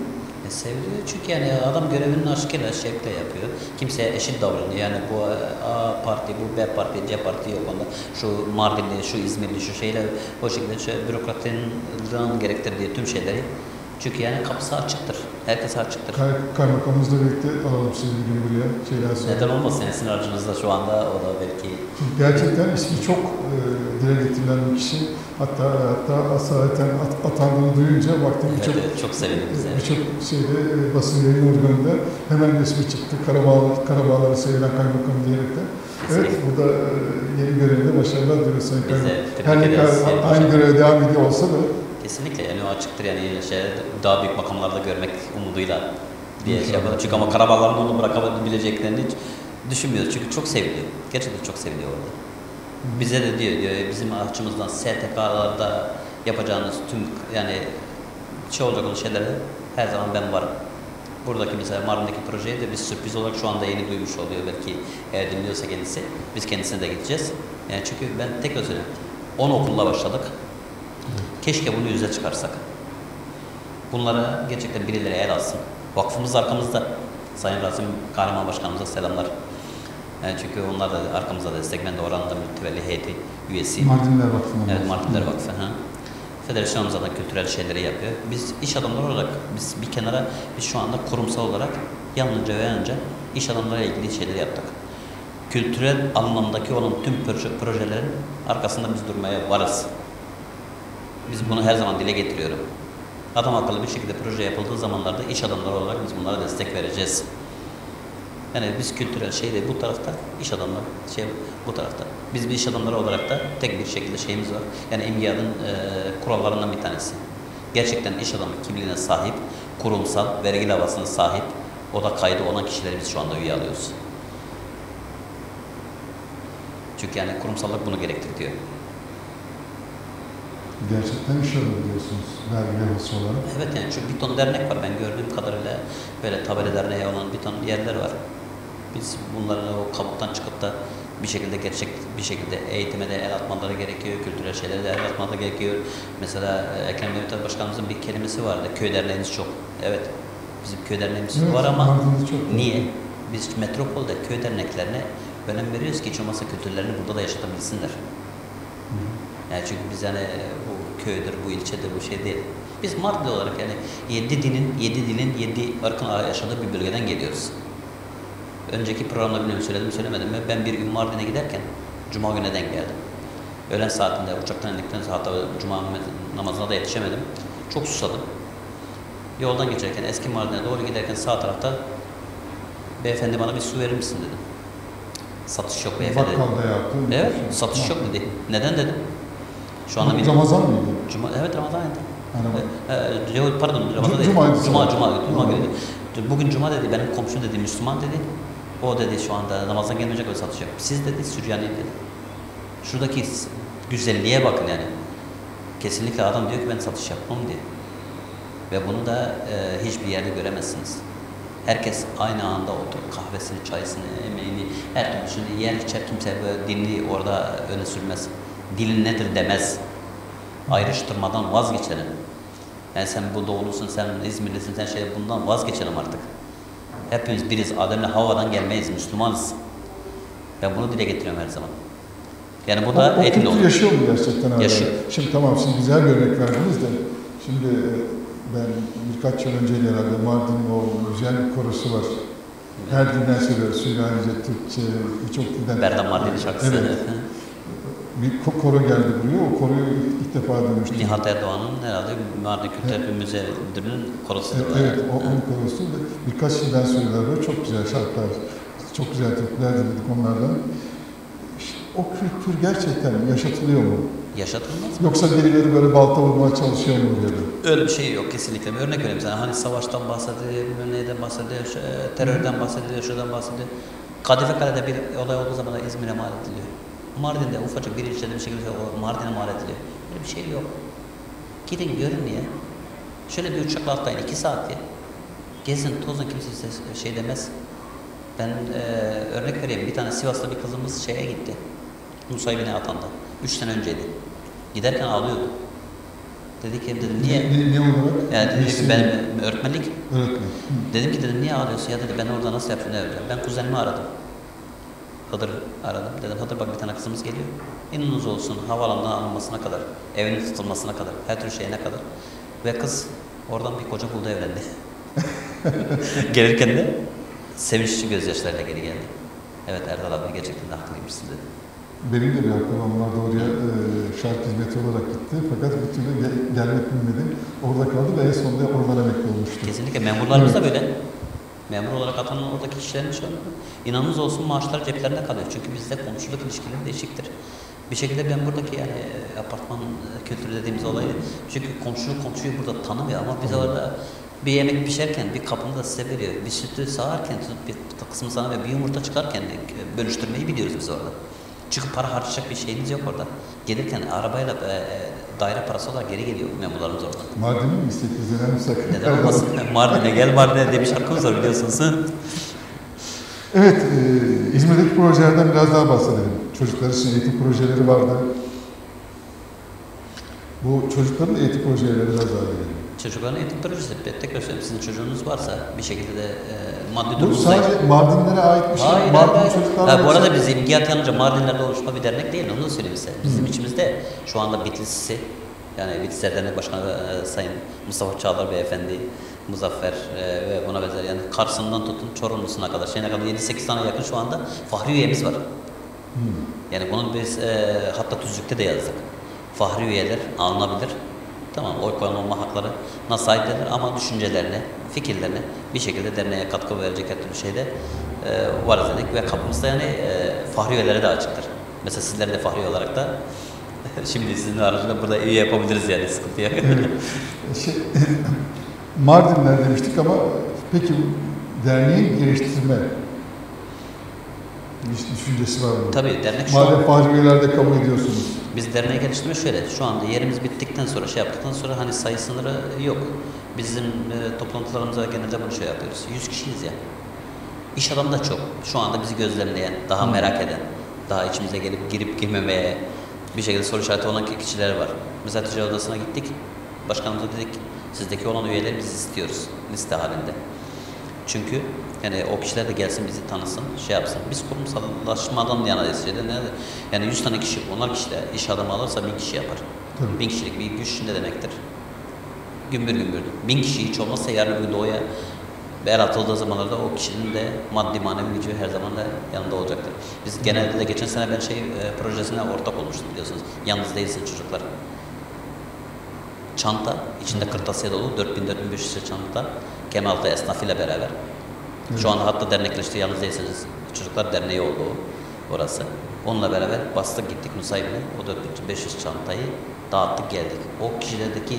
[SPEAKER 2] E, seviliyor çünkü yani adam görevini aşkıyla, şevkle yapıyor. Kimseye eşit davranıyor. Yani bu A parti, bu B parti, C parti yok onda. Şu Mardinli, şu İzmirli, şu şeyle o şekilde şu bürokratların gerektirdiği tüm şeyleri. Çünkü yani kapısı açıktır. Herkese açıktır.
[SPEAKER 1] Kay Kaymakamımızla birlikte alalım sizi bir gün buraya. Şeyler sonra.
[SPEAKER 2] Neden olmasın? Sizin aracınızda şu anda o da belki...
[SPEAKER 1] Gerçekten ismi çok e, dile getirilen bir kişi. Hatta hatta asaleten at, atandığını duyunca baktım
[SPEAKER 2] Evet,
[SPEAKER 1] birçok
[SPEAKER 2] evet, çok sevindim bize.
[SPEAKER 1] birçok şeyde e, basın yayın organında hemen resmi çıktı. Karabağlar, Karabağları sevilen kaymakam diyerekten. Evet, burada e, yeni görevinde başarılar diliyoruz Sayın Kaymakam. Her ne kadar aynı göreve devam ediyor olsa da
[SPEAKER 2] kesinlikle yani o açıktır yani şey, daha büyük makamlarda görmek umuduyla diye şey yapalım. Çünkü ama Karabağların onu bırakabileceklerini hiç düşünmüyoruz. Çünkü çok seviliyor. Gerçekten çok seviliyor orada. Bize de diyor, diyor bizim açımızdan S T K'larda yapacağınız tüm yani şey olacak olan şeylere her zaman ben varım. Buradaki mesela Mardin'deki projeye de biz sürpriz olarak şu anda yeni duymuş oluyor belki eğer dinliyorsa kendisi. Biz kendisine de gideceğiz. Yani çünkü ben tekrar söyleyeyim. on okulla başladık. Keşke bunu yüze çıkarsak. Bunlara gerçekten birileri el alsın. Vakfımız arkamızda. Sayın Rasim Kahraman Başkanımıza selamlar. Yani çünkü onlar da arkamızda destek. Ben de oranın da mütevelli heyeti üyesiyim.
[SPEAKER 1] Mardinler Vakfı'ndan.
[SPEAKER 2] Evet, Mardinler Vakfı. Ha. Federasyonumuz da kültürel şeyleri yapıyor. Biz iş adamları olarak biz bir kenara biz şu anda kurumsal olarak yalnızca ve yalnızca iş adamlarıyla ilgili şeyleri yaptık. Kültürel anlamdaki olan tüm proje, projelerin arkasında biz durmaya varız. Biz bunu her zaman dile getiriyorum. Adam akıllı bir şekilde proje yapıldığı zamanlarda iş adamları olarak biz bunlara destek vereceğiz. Yani biz kültürel şeyde bu tarafta, iş adamları şey bu tarafta. Biz bir iş adamları olarak da tek bir şekilde şeyimiz var. Yani İMGA'nın e, kurallarından bir tanesi. Gerçekten iş adamı kimliğine sahip, kurumsal, vergi lavasına sahip, o da kaydı olan kişileri biz şu anda üye alıyoruz. Çünkü yani kurumsallık bunu gerektiriyor.
[SPEAKER 1] Gerçekten iş adamı diyorsunuz vergi levhası olarak.
[SPEAKER 2] Evet yani çünkü bir ton dernek var. Ben gördüğüm kadarıyla böyle tabela derneği olan bir ton yerler var. Biz bunların o kabuktan çıkıp da bir şekilde gerçek bir şekilde eğitime de el atmaları gerekiyor, kültürel şeylere de el atmaları gerekiyor. Mesela Ekrem Demirtaş Başkanımızın bir kelimesi vardı. Köy derneğimiz çok. Evet. Bizim köy derneğimiz
[SPEAKER 1] Evet,
[SPEAKER 2] var ama
[SPEAKER 1] çok
[SPEAKER 2] niye? Biz metropolde köy derneklerine önem veriyoruz ki hiç olmazsa kültürlerini burada da yaşatabilsinler. Hı. Yani çünkü biz yani bu köydür, bu ilçedir, bu şey değil. Biz Mardin olarak yani yedi dinin, yedi dilin, yedi ırkın yaşadığı bir bölgeden geliyoruz. Önceki programda bilmiyorum söyledim söylemedim mi? Ben bir gün Mardin'e giderken Cuma gününe denk geldim. Öğlen saatinde uçaktan indikten sonra hatta Cuma namazına da yetişemedim. Çok susadım. Yoldan geçerken eski Mardin'e doğru giderken sağ tarafta beyefendi bana bir su verir misin dedim. Satış yok beyefendi.
[SPEAKER 1] Bakkalda yaptı.
[SPEAKER 2] Evet, satış yok dedi. Neden dedim. Şu anda bir
[SPEAKER 1] Ramazan mıydı?
[SPEAKER 2] Cuma, evet Ramazan'ydı.
[SPEAKER 1] Yani,
[SPEAKER 2] ee, pardon Ramazan değil.
[SPEAKER 1] Cuma,
[SPEAKER 2] Cuma, Cuma, Cuma günü. Bugün Cuma dedi, benim komşum dedi, Müslüman dedi. O dedi şu anda namazdan gelmeyecek öyle satış yok. Siz dedi Süryani dedi. Şuradaki güzelliğe bakın yani. Kesinlikle adam diyor ki ben satış yapmam diye. Ve bunu da e, hiçbir yerde göremezsiniz. Herkes aynı anda oturup kahvesini, çayısını, yemeğini, her türlüsünü yer içer, kimse böyle dilini orada öne sürmez. Dilin nedir demez. Ayrıştırmadan vazgeçelim. Yani sen bu doğulusun, sen İzmirlisin, sen şey bundan vazgeçelim artık. Hepimiz biriz, Adem'le Havva'dan gelmeyiz, Müslümanız. Ben bunu dile getiriyorum her zaman. Yani bu da eğitimli olur.
[SPEAKER 1] Yaşıyor mu gerçekten hala?
[SPEAKER 2] Yaşıyor.
[SPEAKER 1] Şimdi tamam, şimdi güzel bir örnek verdiniz de, şimdi ben birkaç yıl önce herhalde Mardin'in o güzel bir korosu var. Her dilden söylüyor, Süryanice, Türkçe, birçok dilden.
[SPEAKER 2] Berdan Mardin'i şarkısı.
[SPEAKER 1] Evet. Bir koro geldi buraya, o koroyu ilk defa duymuştum.
[SPEAKER 2] Nihat Erdoğan'ın herhalde Mardin Kültür evet. Müze Müdürü'nün korosu.
[SPEAKER 1] Evet, evet o, onun korosu. Birkaç yıldan söylüyorlar böyle çok güzel şarkılar, çok güzel türküler dinledik onlardan. İşte o kültür gerçekten yaşatılıyor mu?
[SPEAKER 2] Yaşatılmaz.
[SPEAKER 1] Yoksa birileri böyle balta vurmaya çalışıyor mu diye?
[SPEAKER 2] Öyle bir şey yok kesinlikle. Bir örnek vereyim sana. Hani savaştan bahsediyor, neyden bahsediyor, terörden bahsediyor, şuradan bahsediyor. Kadife Kale'de bir olay olduğu zaman da İzmir'e mal ediliyor. Mardin'de ufacık bir ilçede bir şekilde Mardin'e mal ediliyor. Böyle bir şey yok. Gidin görün ya. Şöyle bir uçakla atlayın iki saat ya. Gezin, tozun, kimse size şey demez. Ben e, örnek vereyim. Bir tane Sivas'ta bir kızımız şeye gitti. Nusaybin'e atandı. Üç sene önceydi. Giderken ağlıyordu. Dedi ki dedim niye?
[SPEAKER 1] Ne, ne, ne olarak?
[SPEAKER 2] Yani dedi ki
[SPEAKER 1] Mesleği-
[SPEAKER 2] benim öğretmenlik.
[SPEAKER 1] Öğretmen. Hı.
[SPEAKER 2] Dedim ki dedim niye ağlıyorsun ya dedi ben orada nasıl yapayım ne yapacağım? Ben kuzenimi aradım. Hıdır aradım. Dedim Hıdır bak bir tane kızımız geliyor. İnanılmaz olsun havaalanından alınmasına kadar, evinin tutulmasına kadar, her türlü şeyine kadar. Ve kız oradan bir koca buldu evlendi. Gelirken de sevinçli gözyaşlarıyla geri geldi. Evet Erdal abi gerçekten de haklıymışsın dedi.
[SPEAKER 1] Benim de bir akrabam vardı oraya e, şark hizmeti olarak gitti. Fakat bir türlü gel, gelmek bilmedi. Orada kaldı ve en sonunda oradan emekli olmuştu.
[SPEAKER 2] Kesinlikle memurlarımız
[SPEAKER 1] Evet.
[SPEAKER 2] da böyle. Memur olarak atanan oradaki kişilerin şu an inanılmaz olsun maaşlar ceplerinde kalıyor. Çünkü bizde komşuluk ilişkileri değişiktir. Bir şekilde ben buradaki yani e, apartman e, kültürü dediğimiz olayı çünkü komşu komşuyu burada tanımıyor ama biz orada bir yemek pişerken bir kapını da size veriyor. Bir sütü sağarken bir kısmı sana ve bir yumurta çıkarken de e, bölüştürmeyi biliyoruz biz orada. Çünkü para harcayacak bir şeyimiz yok orada. Gelirken arabayla e, daire parası olarak geri geliyor memurlarımız oradan.
[SPEAKER 1] Mardin'e mi gitsek biz de ne sakın?
[SPEAKER 2] Neden olmasın? Mardin'e gel Mardin'e diye bir şarkımız var biliyorsunuz.
[SPEAKER 1] Evet, e, İzmir'deki projelerden biraz daha bahsedelim. Çocuklar için eğitim projeleri vardı. Bu çocukların eğitim projeleri biraz daha verelim.
[SPEAKER 2] Çocukların eğitim projesi, tekrar söyleyeyim sizin çocuğunuz varsa bir şekilde de e, maddi
[SPEAKER 1] Bu
[SPEAKER 2] durumu
[SPEAKER 1] sadece
[SPEAKER 2] zayıf.
[SPEAKER 1] Mardinlere ait bir şey.
[SPEAKER 2] Hayır,
[SPEAKER 1] Mardin
[SPEAKER 2] hayır.
[SPEAKER 1] çocuklar
[SPEAKER 2] Ha, bu
[SPEAKER 1] var.
[SPEAKER 2] arada biz İmgiyat yanınca Mardinler'de oluşma bir dernek değil, onu da söyleyeyim size. Bizim içimizde şu anda Bitlis'si, yani Bitlisler Dernek Başkanı e, Sayın Mustafa Çağlar Beyefendi, Muzaffer e, ve buna benzer yani Kars'ından tutun Çorumlu'suna kadar, şeyine kadar yedi sekiz tane yakın şu anda fahri üyemiz var.
[SPEAKER 1] Hmm.
[SPEAKER 2] Yani bunu biz e, hatta tüzükte de yazdık. Fahri üyeler alınabilir. Tamam, oy kullanma hakları nasıl sahiplenir ama düşüncelerine, fikirlerine bir şekilde derneğe katkı verecek her türlü şeyde e, varız dedik ve kapımızda yani e, fahri üyelere de açıktır. Mesela sizler de fahri olarak da şimdi sizin aracılığıyla burada üye yapabiliriz yani sıkıntı yok.
[SPEAKER 1] Evet. Şey, Mardinler demiştik ama peki derneğin geliştirme bir düşüncesi var mı?
[SPEAKER 2] Tabii dernek şu an,
[SPEAKER 1] Madem fahri üyeler de kabul ediyorsunuz.
[SPEAKER 2] biz derneği geliştirme şöyle, şu anda yerimiz bittikten sonra şey yaptıktan sonra hani sayı sınırı yok. Bizim e, toplantılarımızda genelde bunu şey yapıyoruz. yüz kişiyiz ya. İş adamı da çok. Şu anda bizi gözlemleyen, daha merak eden, daha içimize gelip girip girmemeye bir şekilde soru işareti olan kişiler var. Mesela ticaret odasına gittik. Başkanımıza dedik, sizdeki olan üyeleri biz istiyoruz liste halinde. Çünkü yani o kişiler de gelsin bizi tanısın, şey yapsın. Biz kurumsallaşmadan yanayız. Yani yüz tane kişi, onlar kişiler iş adamı alırsa bin kişi yapar.
[SPEAKER 1] Tabii.
[SPEAKER 2] Bin kişilik bir güç ne demektir? Gümbür gümbür. Bin kişi hiç olmazsa yarın bir gün doğuya el atıldığı zamanlarda o kişinin de maddi manevi gücü her zaman da yanında olacaktır. Biz genelde de geçen sene ben şey e, projesine ortak olmuştum biliyorsunuz. Yalnız değilsin çocuklar. Çanta, içinde kırtasiye dolu dört bin dört bin beş yüz çanta Kemal'da esnafıyla beraber.
[SPEAKER 1] Evet.
[SPEAKER 2] Şu anda hatta dernekleşti, yalnız değilsiniz. Çocuklar Derneği oldu o, orası. Onunla beraber bastık gittik Nusaybin'e. O dört bin beş yüz çantayı dağıttık geldik. O kişilerdeki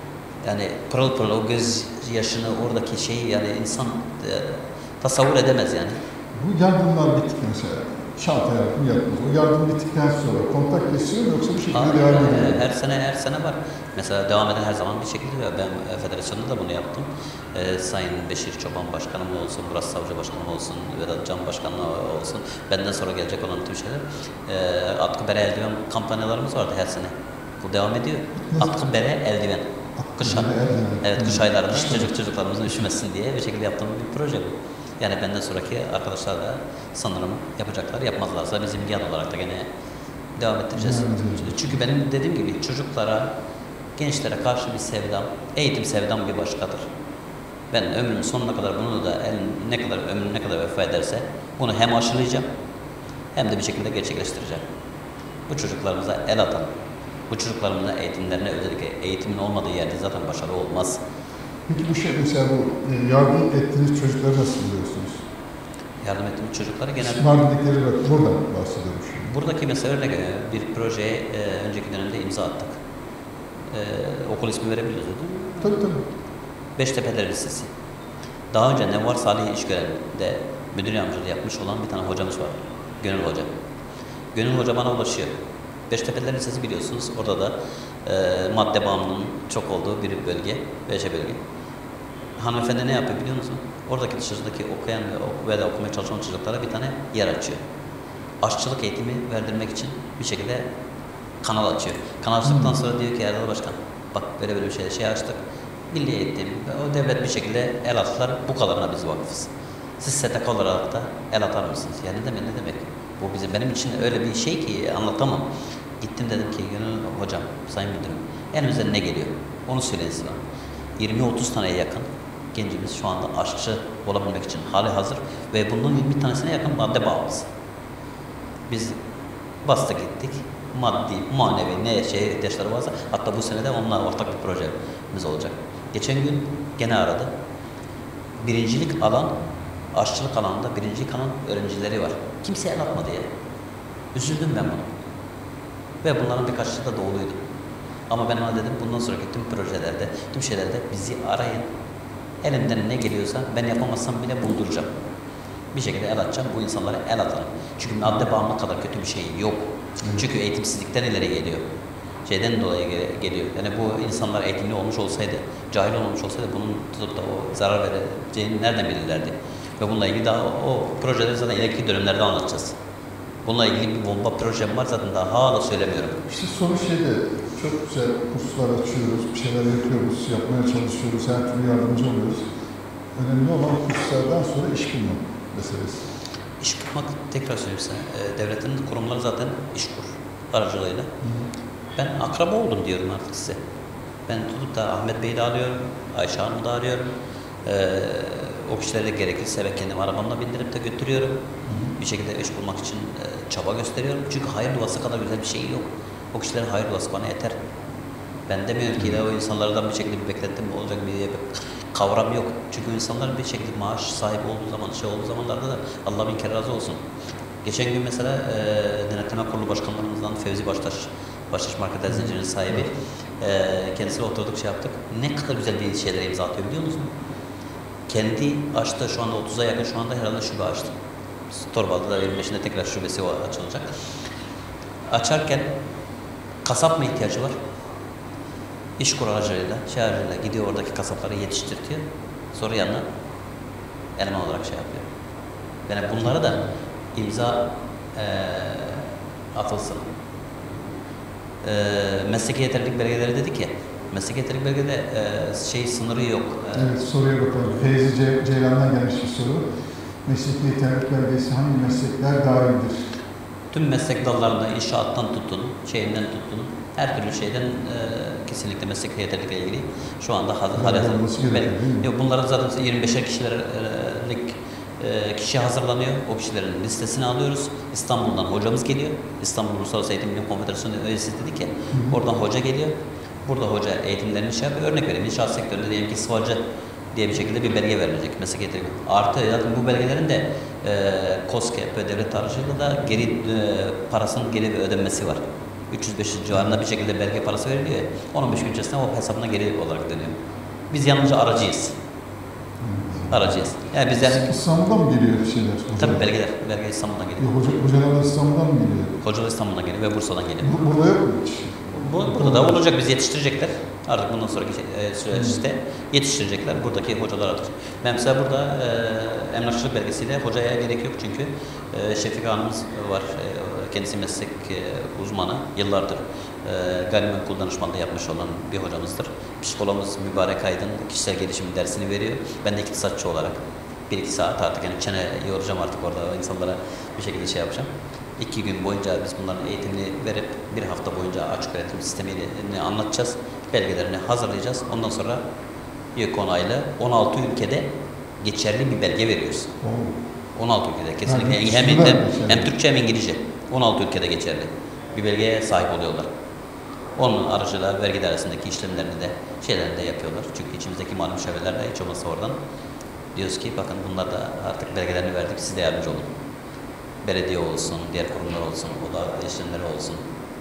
[SPEAKER 2] yani pırıl pırıl o göz yaşını oradaki şeyi yani insan e, tasavvur edemez yani.
[SPEAKER 1] Bu yardımlar bittikten sonra, şanta yardım yapmıyor. O yardım bittikten sonra kontak kesiyor mu yoksa bir şekilde
[SPEAKER 2] Hayır,
[SPEAKER 1] devam
[SPEAKER 2] hayır,
[SPEAKER 1] ediyor?
[SPEAKER 2] her sene her sene var. Mesela devam eden her zaman bir şekilde var. Ben e, federasyonda da bunu yaptım. E, Sayın Beşir Çoban Başkanım olsun, Murat Savcı Başkanım olsun, Vedat Can Başkanım olsun. Benden sonra gelecek olan tüm şeyler. E, atkı bere eldiven kampanyalarımız vardı her sene. Bu devam ediyor. Atkı bere eldiven. Kış,
[SPEAKER 1] bere eldiven.
[SPEAKER 2] evet, kış
[SPEAKER 1] Hı.
[SPEAKER 2] aylarında çocuk çocuklarımızın üşümesin diye bir şekilde yaptığımız bir proje bu. Yani benden sonraki arkadaşlar da sanırım yapacaklar. Yapmazlarsa bizim yan olarak da gene devam ettireceğiz.
[SPEAKER 1] Devam edeceğiz.
[SPEAKER 2] Çünkü benim dediğim gibi çocuklara, gençlere karşı bir sevdam, eğitim sevdam bir başkadır. Ben ömrümün sonuna kadar bunu da el, ne kadar ömrüm ne kadar vefa ederse bunu hem aşılayacağım hem de bir şekilde gerçekleştireceğim. Bu çocuklarımıza el atalım. Bu çocuklarımızın eğitimlerine özellikle eğitimin olmadığı yerde zaten başarı olmaz.
[SPEAKER 1] Peki bu şey mesela bu e, yardım ettiğiniz çocukları nasıl buluyorsunuz?
[SPEAKER 2] Yardım ettiğimiz çocuklara genelde
[SPEAKER 1] Mardin'dekileri bak buradan bahsediyorum şimdi.
[SPEAKER 2] buradaki mesela örnek bir projeye e, önceki dönemde imza attık. E, okul ismi verebiliyoruz değil mi?
[SPEAKER 1] Tabii tabii.
[SPEAKER 2] Beştepeler Lisesi. Daha önce Nevvar Salih İşgören'de müdür yardımcılığı yapmış olan bir tane hocamız var. Gönül Hoca. Gönül Hoca bana ulaşıyor. Beştepeler Lisesi biliyorsunuz. Orada da e, madde bağımlılığının çok olduğu bir bölge. Beşe bölge. Hanımefendi ne yapıyor biliyor musun? Oradaki dışarıdaki okuyan ve, ok ve de okumaya çalışan çocuklara bir tane yer açıyor. Aşçılık eğitimi verdirmek için bir şekilde kanal açıyor. Kanal açtıktan sonra diyor ki Erdal Başkan, Bak böyle böyle bir şey, şey açtık. Milli eğitim, o devlet bir şekilde el attılar. Bu kadarına biz vakıfız. Siz S T K olarak da el atar mısınız? Ya ne demek ne demek? Bu bizim benim için öyle bir şey ki anlatamam. Gittim dedim ki Gönül hocam, sayın müdürüm, elimizden ne geliyor? Onu söyleyin size. yirmi otuz taneye yakın gencimiz şu anda aşçı olabilmek için hali hazır ve bunun yirmi tanesine yakın madde bağımlısı. Biz bastık gittik. Maddi, manevi ne şey ihtiyaçları varsa hatta bu sene de onunla ortak bir projemiz olacak. Geçen gün gene aradı. Birincilik alan, aşçılık alanında birincilik alan öğrencileri var. Kimse el atmadı ya. Üzüldüm ben bunu. Ve bunların birkaçı da doğuluydu. Ama ben ona dedim bundan sonraki tüm projelerde, tüm şeylerde bizi arayın. Elimden ne geliyorsa ben yapamazsam bile bulduracağım. Bir şekilde el atacağım, bu insanlara el atalım. Çünkü madde bağımlılık kadar kötü bir şey yok. Evet. Çünkü eğitimsizlikten ileri geliyor. Şeyden dolayı geliyor. Yani bu insanlar eğitimli olmuş olsaydı, cahil olmuş olsaydı bunun tutup da o zarar vereceğini nereden bilirlerdi? Ve bununla ilgili daha o, o projeleri zaten ileriki dönemlerde anlatacağız. Bununla ilgili bir bomba projem var zaten daha hala söylemiyorum.
[SPEAKER 1] İşte soru şeyde çok güzel kurslar açıyoruz, bir şeyler yapıyoruz, yapmaya çalışıyoruz, her türlü yardımcı oluyoruz. Önemli olan kurslardan sonra iş bulma meselesi.
[SPEAKER 2] İş kurmak, tekrar söyleyeyim sana, e, devletin kurumları zaten iş kur aracılığıyla. Hı hı. Ben akraba oldum diyorum artık size. Ben tutup da Ahmet Bey'i de arıyorum, Ayşe Hanım'ı da arıyorum. E, o kişileri de gerekirse ben kendim arabamla bindirip de götürüyorum. Hı hı. Bir şekilde iş bulmak için e, çaba gösteriyorum. Çünkü hayır duası kadar güzel bir şey yok. O kişilerin hayır duası bana yeter. Ben demiyorum ki de o insanlardan bir şekilde bir beklentim olacak bir kavram yok. Çünkü insanlar bir şekilde maaş sahibi olduğu zaman, şey olduğu zamanlarda da Allah bin kere razı olsun. Geçen gün mesela e, Denetleme Kurulu Başkanlarımızdan Fevzi Baştaş, Baştaş Market Zinciri'nin sahibi, e, kendisiyle oturduk şey yaptık. Ne kadar güzel bir şeylere imza atıyor biliyor musun? Kendi açtı şu anda otuza yakın şu anda herhalde şube açtı. Torbalı'da da yirmi beşinde tekrar şubesi açılacak. Açarken kasap mı ihtiyacı var? İş kur aracılığıyla, şey aracılığıyla gidiyor oradaki kasapları yetiştirtiyor. Sonra yanına eleman olarak şey yapıyor. Yani bunlara da imza e, atılsın. E, mesleki yeterlilik belgeleri dedik ya, mesleki yeterlilik belgede e, şey sınırı yok.
[SPEAKER 1] E, evet, soruya bakalım. Feyzi Ce Ceylan'dan gelmiş bir soru. Mesleki yeterlilik belgesi hangi meslekler dahildir?
[SPEAKER 2] Tüm meslek dallarında inşaattan tutun, şeyinden tutun, her türlü şeyden e, kesinlikle mesleki yeterlilikle ilgili şu anda hazır. Yok, bunların zaten yirmi beşer kişilik e, kişi hazırlanıyor. O kişilerin listesini alıyoruz. İstanbul'dan hocamız geliyor. İstanbul Uluslararası Eğitim Bilim Konfederasyonu üyesi dedik ki oradan hoca geliyor. Burada hoca eğitimlerini şey yapıyor. Örnek vereyim. İnşaat sektöründe diyelim ki sıvacı diye bir şekilde bir belge verilecek meslek yeterlilik. Artı zaten bu belgelerin de e, KOSGEB ve devlet aracılığıyla da geri e, parasının geri bir ödenmesi var. üç yüz beş yüz civarında bir şekilde belge parası veriliyor. on on beş gün içerisinde o hesabına geri olarak dönüyor. Biz yalnızca aracıyız. Aracıyız. Yani biz yani
[SPEAKER 1] İstanbul'dan mı geliyor şeyler?
[SPEAKER 2] Tabii belgeler, belge İstanbul'dan geliyor.
[SPEAKER 1] Yok, hoca, hocalar İstanbul'dan mı geliyor?
[SPEAKER 2] Hocalar İstanbul'dan geliyor ve Bursa'dan geliyor.
[SPEAKER 1] Bu, burada yok mu hiç?
[SPEAKER 2] Bu, burada da olacak, biz yetiştirecekler. Artık bundan sonraki e, süreçte yetiştirecekler. Buradaki hocalar artık. Ben mesela burada e, emlakçılık belgesiyle hocaya gerek yok çünkü e, Şefika Hanım'ız var. E, kendisi meslek e, uzmanı. Yıllardır e, gayrimenkul danışmanlığı yapmış olan bir hocamızdır. Psikologumuz Mübarek Aydın kişisel gelişim dersini veriyor. Ben de iktisatçı olarak bir iki saat artık yani çene yoracağım artık orada insanlara bir şekilde şey yapacağım. İki gün boyunca biz bunların eğitimini verip bir hafta boyunca açık öğretim sistemini anlatacağız. Belgelerini hazırlayacağız. Ondan sonra YÖK onaylı on altı ülkede geçerli bir belge veriyoruz. Oo. on altı ülkede kesinlikle yani hem, hem, hem, hem Türkçe hem İngilizce on altı ülkede geçerli bir belgeye sahip oluyorlar. Onun aracılığıyla vergi dairesindeki işlemlerini de şeylerini de yapıyorlar. Çünkü içimizdeki mali müşavirler de hiç olmazsa oradan diyoruz ki bakın bunlar da artık belgelerini verdik siz de yardımcı olun. Belediye olsun, diğer kurumlar olsun, oda işlemleri olsun.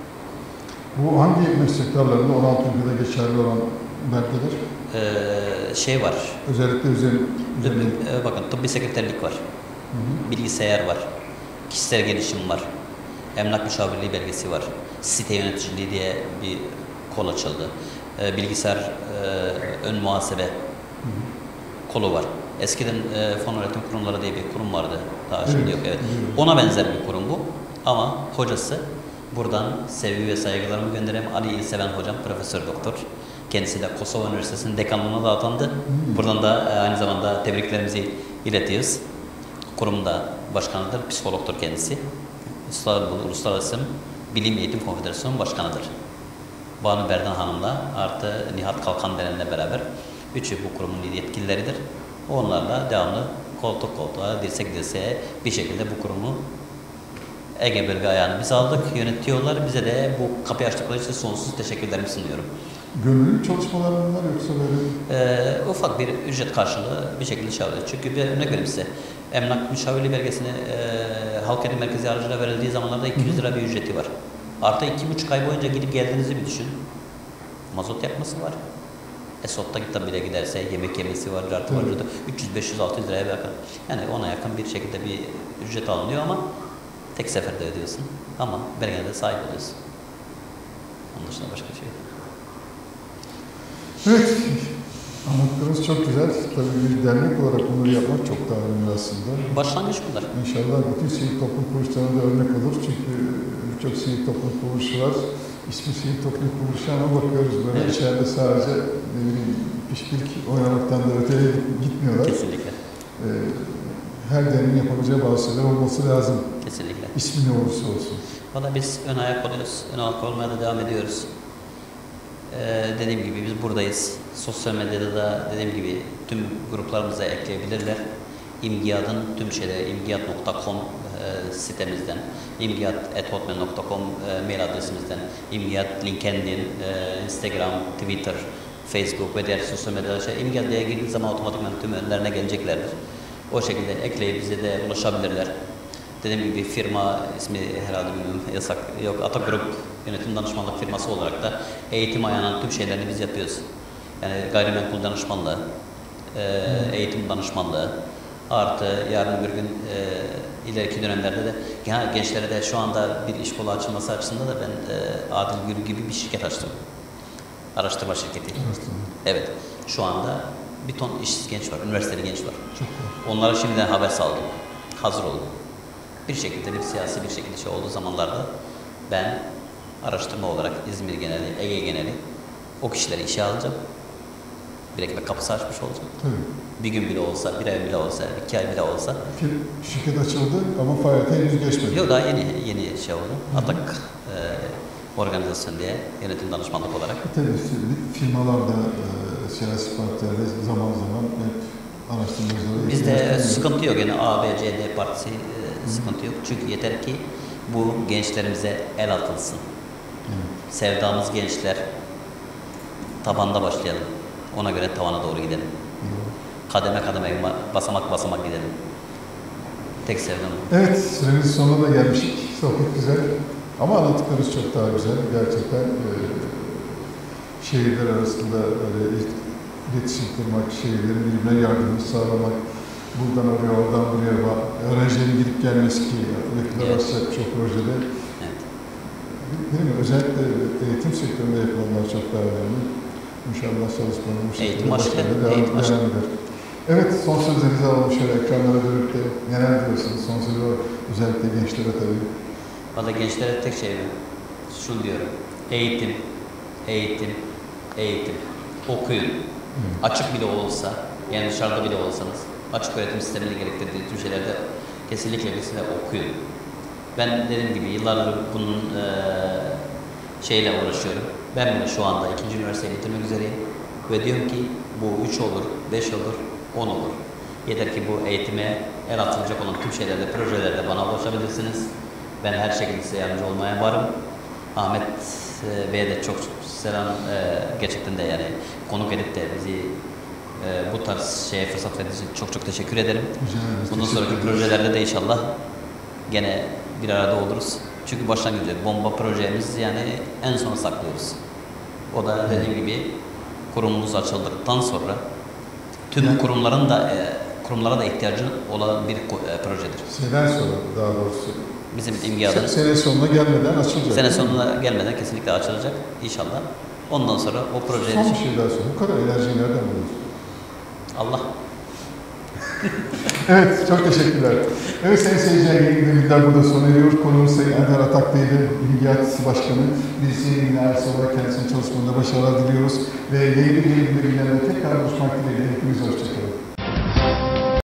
[SPEAKER 1] Bu hangi meslek dallarında on altı ülkede geçerli olan belgeler?
[SPEAKER 2] Ee, şey var.
[SPEAKER 1] Özellikle özel.
[SPEAKER 2] Tıbbi, e, bakın tıbbi sekreterlik var. Hı hı. Bilgisayar var. Kişisel gelişim var. Emlak müşavirliği belgesi var. Site yöneticiliği diye bir kol açıldı. Ee, bilgisayar e, ön muhasebe hı hı. kolu var. Eskiden e, fon öğretim kurumları diye bir kurum vardı. Daha şimdi evet, yok. Evet. Ona benzer bir kurum bu. Ama hocası buradan sevgi ve saygılarımı göndereyim. Ali İlseven hocam, profesör doktor. Kendisi de Kosova Üniversitesi'nin dekanlığına da atandı. Hmm. Buradan da e, aynı zamanda tebriklerimizi iletiyoruz. Kurumda başkanıdır, psikologtur kendisi. Uluslararası Bilim Eğitim Konfederasyonu Başkanıdır. Banu Berdan Hanım'la artı Nihat Kalkan denenle beraber üçü bu kurumun yetkilileridir. Onlarla devamlı koltuk koltuğa, dirsek dirseğe bir şekilde bu kurumu Ege bölge ayağını biz aldık, yönetiyorlar. Bize de bu kapıyı açtıkları için sonsuz teşekkürlerimi sunuyorum.
[SPEAKER 1] Gönüllü çalışmalar bunlar yoksa böyle?
[SPEAKER 2] Ee, ufak bir ücret karşılığı bir şekilde şey alıyor. Çünkü bir örnek vereyim size. Emlak müşavirliği belgesini e, Halk Eğitim Merkezi aracılığıyla verildiği zamanlarda iki yüz lira bir ücreti var. Artı iki buçuk ay boyunca gidip geldiğinizi bir düşün. Mazot yakması var. Esot'ta tabi bile giderse yemek yemesi var, cartı var. üç yüz beş yüz altı yüz liraya yakın. Yani ona yakın bir şekilde bir ücret alınıyor ama tek seferde ödüyorsun. Ama belgene de sahip oluyorsun. Onun dışında başka bir şey yok.
[SPEAKER 1] Evet, anlattığınız çok güzel. Tabii bir dernek olarak bunları yapmak çok daha önemli aslında.
[SPEAKER 2] Başlangıç bunlar.
[SPEAKER 1] İnşallah bütün sivil toplum kuruluşlarına da örnek olur. Çünkü birçok sivil toplum kuruluşu var. İsmi sivil toplum kuruluşu ama bakıyoruz böyle evet. içeride sadece ne bileyim pişpirik oynamaktan da öteye gitmiyorlar.
[SPEAKER 2] Kesinlikle.
[SPEAKER 1] Ee, her derneğin yapabileceği bazı şeyler olması lazım.
[SPEAKER 2] Kesinlikle.
[SPEAKER 1] İsmi ne olursa olsun.
[SPEAKER 2] Valla biz ön ayak oluyoruz. Ön ayak olmaya da devam ediyoruz. Ee, dediğim gibi biz buradayız. Sosyal medyada da dediğim gibi tüm gruplarımıza ekleyebilirler. İmgiyat'ın tüm şeyleri imgiyat nokta com e, sitemizden, imgiyat at hotmail nokta com e, mail adresimizden, imgiyat, LinkedIn, e, Instagram, Twitter, Facebook ve diğer sosyal medyada şey, imgiyat diye girdiği zaman otomatikman tüm önlerine geleceklerdir. O şekilde ekleyip bize de ulaşabilirler. Dediğim gibi firma ismi herhalde bilmiyorum yasak yok. Ata Grup yönetim danışmanlık firması olarak da eğitim ayağının tüm şeylerini biz yapıyoruz. Yani gayrimenkul danışmanlığı, e, eğitim danışmanlığı, artı yarın bir gün e, ileriki dönemlerde de yani gençlere de şu anda bir iş kolu açılması açısından da ben e, Adil Gül gibi bir şirket açtım. Araştırma şirketi.
[SPEAKER 1] Araştırma.
[SPEAKER 2] Evet. Şu anda bir ton işsiz genç var, üniversiteli genç var. Çok Onlara şimdiden haber saldım. Hazır olun. Bir şekilde bir siyasi bir şekilde şey olduğu zamanlarda ben araştırma olarak İzmir geneli, Ege geneli o kişileri işe alacağım. Bir ekmek kapısı açmış olacağım.
[SPEAKER 1] Tabii.
[SPEAKER 2] Bir gün bile olsa, bir ay bile olsa, iki ay bile olsa.
[SPEAKER 1] Şirket açıldı ama faaliyete henüz geçmedi.
[SPEAKER 2] Yok daha yeni yeni şey oldu. Hı-hı. Atak e, organizasyon diye yönetim danışmanlık olarak.
[SPEAKER 1] Tabii firmalarda, e, siyasi partilerde zaman zaman hep araştırmacıları...
[SPEAKER 2] Bizde sıkıntı yok yani A, B, C, D partisi e, sıkıntı yok. Çünkü yeter ki bu gençlerimize el atılsın. Hı. Sevdamız gençler, tabanda başlayalım. Ona göre tavana doğru gidelim. Hı. Kademe kademe, basamak basamak gidelim. Tek sevdam.
[SPEAKER 1] Evet, süremizin sonuna da gelmiştik. Sohbet güzel. Ama anlattıklarınız çok daha güzel. Gerçekten e, şehirler arasında öyle iletişim kurmak, şehirlerin birbirine yardımını sağlamak, buradan oraya, oradan buraya bak, öğrencilerin gidip gelmesi ki yapılar evet. Başlayacak çok projede. Evet. Değil mi? Özellikle eğitim sektöründe yapılanlar çok daha önemli. İnşallah çalışmalarımız bu şekilde başarılı devam eder. Evet, son sözlerinizi alalım şöyle ekranlara dönüp de neler diyorsunuz? Son sözü var. Özellikle gençlere tabii.
[SPEAKER 2] Valla gençlere tek şey mi? Şunu diyorum. Eğitim, eğitim, eğitim. Okuyun. Hmm. Açık bile olsa, yani dışarıda bile olsanız, açık öğretim sistemini gerektirdiği tüm şeylerde kesinlikle kesinlikle okuyun. Ben dediğim gibi yıllardır bunun e, şeyle uğraşıyorum. Ben bile şu anda ikinci üniversiteyi bitirmek üzereyim. Ve diyorum ki bu üç olur, beş olur, on olur. Yeter ki bu eğitime el atılacak olan tüm şeylerde, projelerde bana ulaşabilirsiniz. Ben her şekilde size yardımcı olmaya varım. Ahmet e, Bey'e de çok selam, e, gerçekten de yani konuk edip de bizi e, bu tarz şeye fırsat verdiğiniz için çok çok teşekkür ederim. Güzel, Bundan sonraki ederiz. projelerde de inşallah gene bir arada oluruz. Çünkü başlangıçta bomba projemiz yani en sona saklıyoruz. O da dediğim gibi kurumumuz açıldıktan sonra tüm yani, kurumların da e, kurumlara da ihtiyacı olan bir e, projedir.
[SPEAKER 1] Senen sonra daha doğrusu.
[SPEAKER 2] Bizim imgiyatımız.
[SPEAKER 1] Sene sonuna gelmeden açılacak.
[SPEAKER 2] Sene sonuna gelmeden kesinlikle açılacak inşallah. Ondan sonra o projeyi...
[SPEAKER 1] Son bir şey daha söyleyeyim. Bu kadar enerjiyi nereden buluyorsun?
[SPEAKER 2] Allah.
[SPEAKER 1] Evet, çok teşekkürler. Evet sayın seyirciler, yeni bilgiler burada sona eriyor. Konuğumuz Sayın Ender Ataklıydı, İlgiyat Başkanı. Biz yeni binası olarak kendisinin çalışmalarında başarılar diliyoruz. Ve yeni bir yeni bilgilerle tekrar buluşmak dileğiyle hepinize hoşçakalın.